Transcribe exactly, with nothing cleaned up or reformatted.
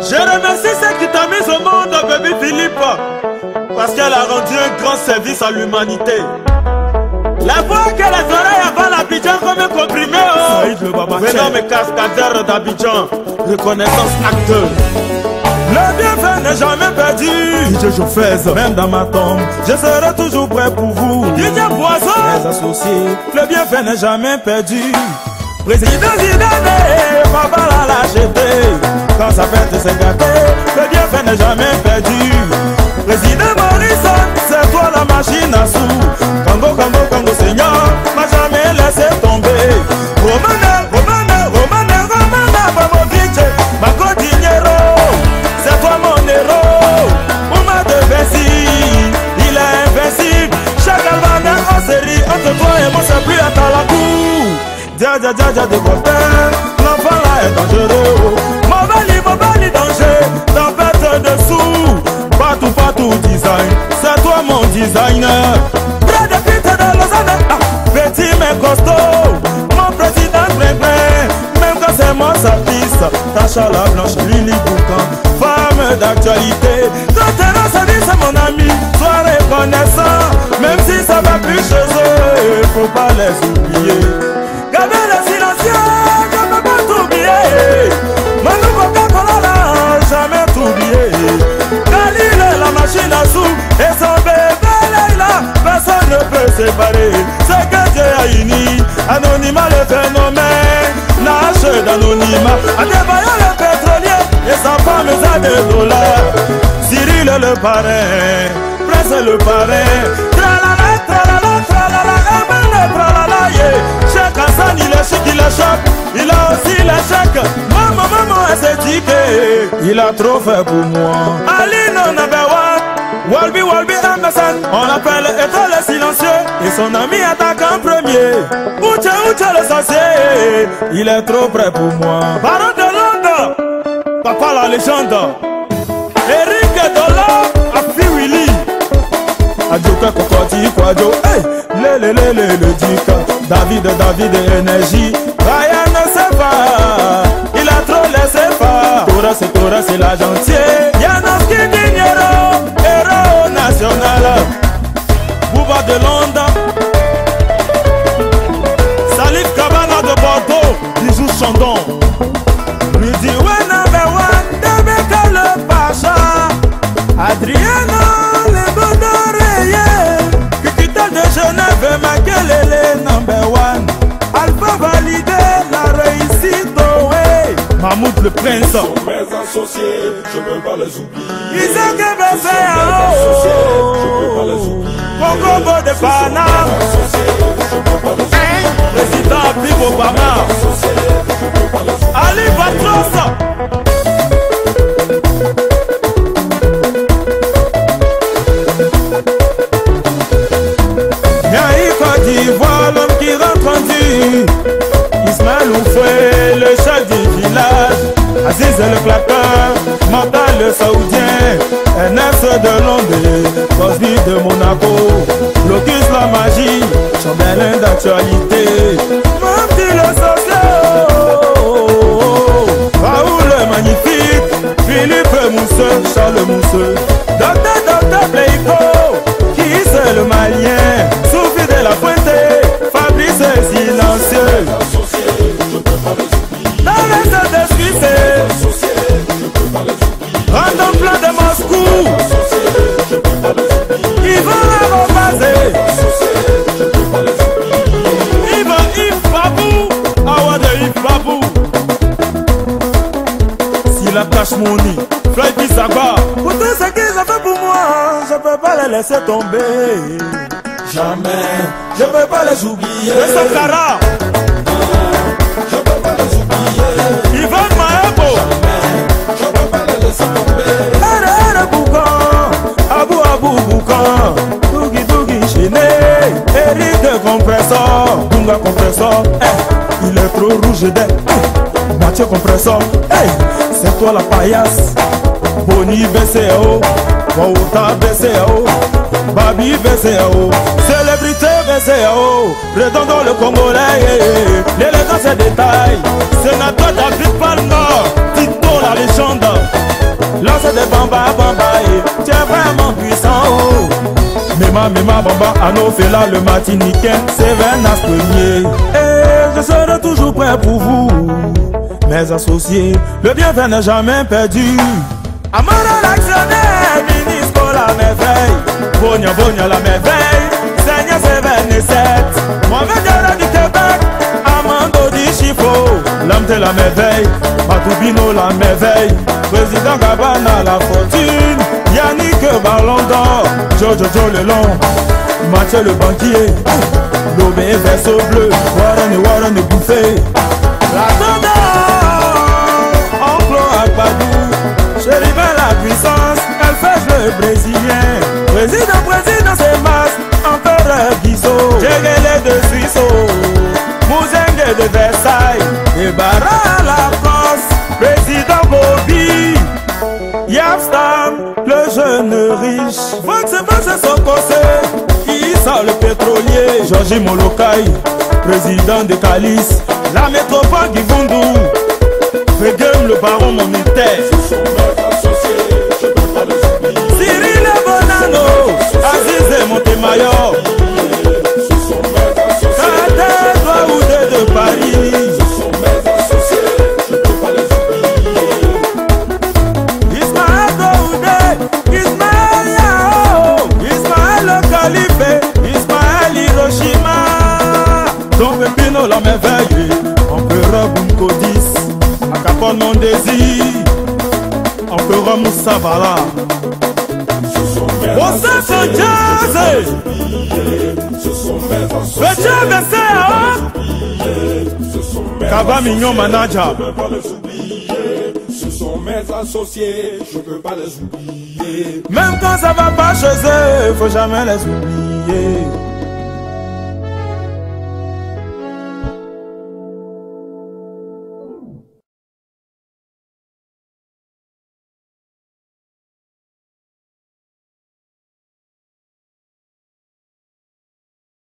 Je remercie celle qui t'a mis au monde, Baby Philippe, parce qu'elle a rendu un grand service à l'humanité. La voix que les oreilles avant l'Abidjan comme un comprimé, oh. Saïd le Baba Venant mes cascadeurs d'Abidjan, reconnaissance acteur. Le bienfait n'est jamais perdu. D J Jofez, même dans ma tombe, je serai toujours prêt pour vous. D J Poisson, mes associés, le bienfait n'est jamais perdu. Président Zidane, papa l'a lâcheté. Quand ça fait se gâter, le bienfait n'est jamais perdu. Président Morrison, c'est toi la machine à sous. Congo, Congo, Congo, Seigneur, m'a jamais laissé tomber. Romana, Romana, Romana, Romana, Babovic, Bako Dinero, c'est toi mon héros. Ouma de Vessi, il est invincible. Chaque album en série, entre toi et moi, c'est plus à Talakou. Dja dja dja dja de Voltaire, l'enfant là est dangereux. Mobali, Mobali, danger, tempête dessous. Partout, partout, design, c'est toi mon designer. Près de Pite de Lausanne, ah, petit mais costaud. Mon président Grégoire, même quand c'est moi sa piste. Tacha la blanche, Lily Boucan, femme d'actualité. Ton terrain service c'est mon ami, sois reconnaissant. Même si ça va plus chez eux, faut pas les oublier. Gardez le silencieux, je ne peux pas t'oublier. Manu Coca-Cola là, jamais t'oublier. Khalil la machine à sous et son bébé Leila, personne ne peut séparer. C'est que Dieu a uni, anonymat le phénomène, lâche d'anonymat. Adebayo le pétrolier et sa femme a des dollars. Cyril le parrain, Prince le parrain. Tralala, tralala, tralala, Emmanuel tralala, yeah. Cheikh Hassan il est chic, il est choc. Il a aussi l'échec. Maman, maman, elle s'est dit que il a trop fait pour moi. Ali non number one, Walby, Walby, Anderson. On l'appelle étoile le silencieux et son ami attaque en premier. Ouche, ouche le sorcier, il est trop près pour moi. Baron de Londres, papa la légende. Eric Dola, Afi Willy. Adjoka Kokoti Kwadjo, hey, le le le le le Dika. David, David, énergie. Ryan ne sait pas, il a trop laissé faire. Tora c'est Tora c'est la gentille. Yanoski Dinero, héros national. Bouba de Londres. Salif Kabana de Bordeaux, Bijou Chandon. Rudy ouais number one, Debeka le Pacha. Adriano, le Bodoreyer. Kikita de Genève, Makelele number one. Alpha validé, la réussite, ouais. Mahmoud le prince. Ils sont mes associés, je peux pas les oublier. Isaac Ils sont mes associés, je peux pas les oublier. Congo de Panama, président Bibo Obama, Ali Patros. Côte d'Ivoire, l'homme qui rentre en Dieu. Ismaël Oufoué, le chef du village. Aziz le claqueur, Mortal le saoudien. Ernest de Londres, Cosby de Monaco. Locus la magie, chambellan d'actualité. Mamdi le social, Raoul le magnifique. Philippe Mousseux, Charles Mousseux. Docteur, Docteur Pleiko, qui c'est le malien? Soufi de la Pointe, Fabrice est silencieux. Dans les d'esprit c'est Random plein de Moscou. Yvan Aromazé, Yvan Yves Babou, Awa de Yves Babou. Si la cache money, Fly Pisagua. Pour tout ce qu'ils ont fait pour moi, je peux pas les laisser tomber. Jamais, je peux pas les oublier. Le Sankara, je peux pas les oublier. Yvan Maebo, Jamais, je peux pas les laisser tomber. Ere Ere Boucan, Abou Abou Boucan, Dougi Dougi Chiné, Eric Compressor, Dunga Compressor, hey, il est trop rouge d'air, hey, Mathieu Compressor, hey, c'est toi la paillasse, Boni B C O, Wauta B C O, Babi B C O, célébrité B C O, Redondo le Congolais, l'élégance et détail, sénateur David Palma, Tito la légende. c'est des bamba bamba et tu es vraiment puissant oh. Mema mema bamba Ano Fela le Martiniquais Seven As premier. Et je serai toujours prêt pour vous mes associés, le bienfait n'est jamais perdu. Amara l'actionnaire, ministre la merveille, Bonia Bonia la merveille, Seigneur Seven et sept, Mohamed Yara du Québec, Amando di Chifo, l'homme de la merveille, Matoubino la merveille, Président Gabana la fortune, Yannick Ballon d'Or, Jojo Jo le long, Mathieu le banquier, Lobé verso bleu, Warren et Warren et Bouffé, la Tonda, Oncle Agbadou, Chérive la puissance, elle fait le brésilien, Président, président c'est Mas, Empereur Guizot, Djegele de Suisseau, Mouzengue de Versailles, et Barra la France, Président Bobby, Yapstam, le jeune riche, Vox Vox son conseil, Issa le pétrolier, Georges Molokai, président de Calice, la métropole Givundu, Fegem le baron monétaire, Cyril Bonano, Aziz et Montemayor, Kate Douaoudé de Paris, Ismaël Douaoudé, Ismaël Yao, Ismaël le Calife, Ismaël Hiroshima, Don Pepino la merveille, Empereur Bunkodis, Acapone mon désir, Empereur Moussa Bala, Moussa Jazz, Petit Bessé, Kaba Mignon Manager. Ce sont mes associés, je peux pas les oublier. Même quand ça va pas chez eux, faut jamais les oublier.